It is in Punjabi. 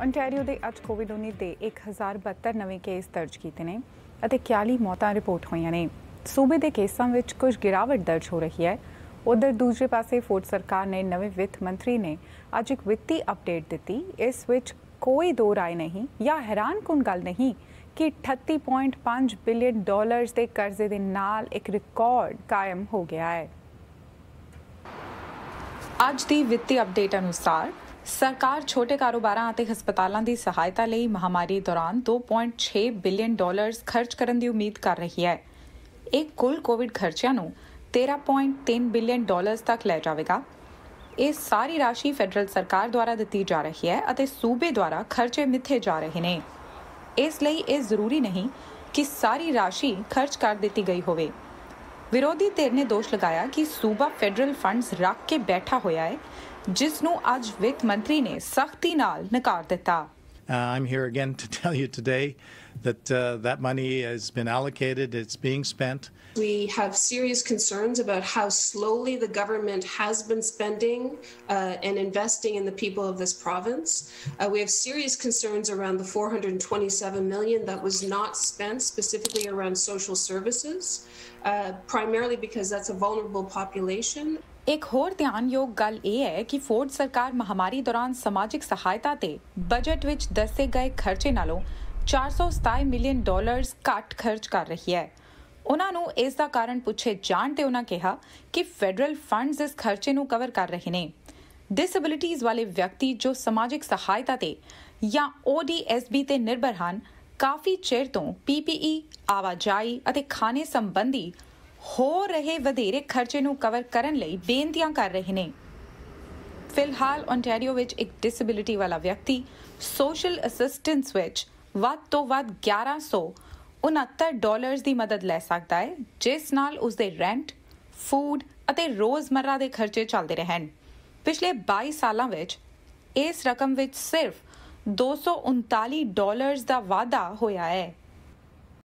ओंटारियो ਦੇ ਅੱਜ ਕੋਵਿਡ-19 ਦੇ 1072 ਨਵੇਂ ਕੇਸ ਦਰਜ ਕੀਤੇ ਨੇ ਅਤੇ 41 ਮੌਤਾਂ ਰਿਪੋਰਟ ਹੋਈਆਂ ਨੇ। ਸੂਬੇ ਦੇ ਕੇਸਾਂ ਵਿੱਚ ਕੁਝ ਗਿਰਾਵਟ ਦਰਜ ਹੋ ਰਹੀ ਹੈ। ਉਧਰ ਦੂਜੇ ਪਾਸੇ ਫੋਰਡ ਸਰਕਾਰ ਨੇ ਨਵੇਂ ਵਿੱਤ ਮੰਤਰੀ ਨੇ ਅੱਜ ਇੱਕ ਵਿੱਤੀ ਅਪਡੇਟ ਦਿੱਤੀ। ਇਸ ਵਿੱਚ ਕੋਈ ਦੋ ਰਾਏ ਨਹੀਂ ਜਾਂ ਹੈਰਾਨਕੁਨ ਗੱਲ ਨਹੀਂ ਕਿ 38.5 ਬਿਲੀਅਨ ਡਾਲਰਸ ਦੇ ਕਰਜ਼ੇ ਦੇ ਨਾਲ ਇੱਕ ਰਿਕਾਰਡ ਕਾਇਮ ਹੋ ਗਿਆ ਹੈ। ਅੱਜ ਦੀ ਵਿੱਤੀ ਅਪਡੇਟ ਅਨੁਸਾਰ ਸਰਕਾਰ ਛੋਟੇ ਕਾਰੋਬਾਰਾਂ ਅਤੇ ਹਸਪਤਾਲਾਂ ਦੀ ਸਹਾਇਤਾ ਲਈ ਮਹਾਮਾਰੀ ਦੌਰਾਨ 2.6 ਬਿਲੀਅਨ ਡਾਲਰਸ ਖਰਚ ਕਰਨ ਦੀ ਉਮੀਦ ਕਰ ਰਹੀ ਹੈ। ਇਹ ਕੁੱਲ ਕੋਵਿਡ ਖਰਚਿਆਂ ਨੂੰ 13.3 ਬਿਲੀਅਨ ਡਾਲਰਸ ਤੱਕ ਲੈ ਜਾਵੇਗਾ। ਇਹ ਸਾਰੀ ਰਾਸ਼ੀ ਫੈਡਰਲ ਸਰਕਾਰ ਦੁਆਰਾ ਦਿੱਤੀ ਜਾ ਰਹੀ ਹੈ ਅਤੇ ਸੂਬੇ ਦੁਆਰਾ ਖਰਚੇ ਮਿੱਥੇ ਜਾ ਰਹੇ ਨੇ। ਇਸ ਲਈ ਇਹ ਜ਼ਰੂਰੀ ਨਹੀਂ ਕਿ ਸਾਰੀ ਰਾਸ਼ੀ ਖਰਚ ਕਰ ਦਿੱਤੀ ਗਈ ਹੋਵੇ। ਵਿਰੋਧੀ ਧਿਰ ਨੇ ਦੋਸ਼ ਲਗਾਇਆ ਕਿ ਸੂਬਾ ਫੈਡਰਲ ਫੰਡਸ ਰੱਖ ਕੇ ਬੈਠਾ ਹੋਇਆ ਹੈ, ਜਿਸ ਨੂੰ ਅੱਜ ਵਿੱਤ ਮੰਤਰੀ ਨੇ ਸਖਤੀ ਨਾਲ ਨਕਾਰ ਦਿੱਤਾ। I'm here again to tell you today that that money has been allocated, it's being spent. We have serious concerns about how slowly the government has been spending and investing in the people of this province. We have serious concerns around the $427 million that was not spent specifically around social services, primarily because that's a vulnerable population. ਇੱਕ ਹੋਰ ਧਿਆਨਯੋਗ ਗੱਲ ਇਹ ਹੈ ਕਿ ਫੋਰਡ ਸਰਕਾਰ ਮਹਾਮਾਰੀ ਦੌਰਾਨ ਸਮਾਜਿਕ ਸਹਾਇਤਾ ਤੇ ਬਜਟ ਵਿੱਚ ਦੱਸੇ ਗਏ ਖਰਚੇ ਨਾਲੋਂ 427 ਮਿਲੀਅਨ ਡਾਲਰਸ ਘੱਟ ਖਰਚ ਕਰ ਰਹੀ ਹੈ। ਉਹਨਾਂ ਨੂੰ ਇਸ ਦਾ ਕਾਰਨ ਪੁੱਛੇ ਜਾਣ ਤੇ ਉਹਨਾਂ ਕਿਹਾ ਕਿ ਫੈਡਰਲ ਫੰਡਸ ਇਸ ਖਰਚੇ ਨੂੰ ਕਵਰ ਕਰ ਰਹੇ ਨੇ। ਡਿਸੇਬਿਲਿਟੀਜ਼ ਵਾਲੇ ਵਿਅਕਤੀ ਜੋ ਸਮਾਜਿਕ ਸਹਾਇਤਾ ਤੇ ਜਾਂ ODSB ਤੇ ਨਿਰਭਰ ਹਨ, ਕਾਫੀ ਚਿਰ ਤੋਂ PPE, ਆਵਾਜਾਈ ਅਤੇ ਖਾਣੇ ਸੰਬੰਧੀ ਹੋ ਰਹੇ ਵਧੇਰੇ ਖਰਚੇ ਨੂੰ ਕਵਰ ਕਰਨ ਲਈ ਬੇਨਤੀਆਂ ਕਰ ਰਹੇ ਨੇ। ਫਿਲਹਾਲ ਓਂਟਾਰੀਓ ਵਿੱਚ ਇੱਕ ਡਿਸੇਬਿਲਿਟੀ ਵਾਲਾ ਵਿਅਕਤੀ ਸੋਸ਼ਲ ਅਸਿਸਟੈਂਸ ਵਿੱਚ ਵੱਧ ਤੋਂ ਵੱਧ 1169 ਡਾਲਰਸ ਦੀ ਮਦਦ ਲੈ ਸਕਦਾ ਹੈ, ਜਿਸ ਨਾਲ ਉਸਦੇ ਰੈਂਟ, ਫੂਡ ਅਤੇ ਰੋਜ਼ਮਰਰਾ ਦੇ ਖਰਚੇ ਚੱਲਦੇ ਰਹਿਣ। ਪਿਛਲੇ 22 ਸਾਲਾਂ ਵਿੱਚ ਇਸ ਰਕਮ ਵਿੱਚ ਸਿਰਫ 239 ਡਾਲਰਸ ਦਾ ਵਾਧਾ ਹੋਇਆ ਹੈ।